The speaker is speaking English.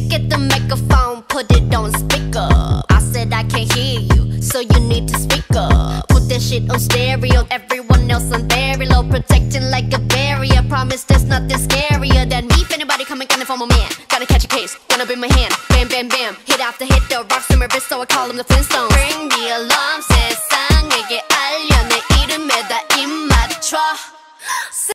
Get the microphone, put it on speaker. I said I can't hear you, so you need to speak up. Put that shit on stereo, everyone else on very low, protecting like a barrier. Promise there's nothing scarier than me. If anybody coming gunning for my man, gotta catch a case, gonna be my hand. Bam, bam, bam, hit after hit, the rocks in my wrist, so I call him the Flintstone.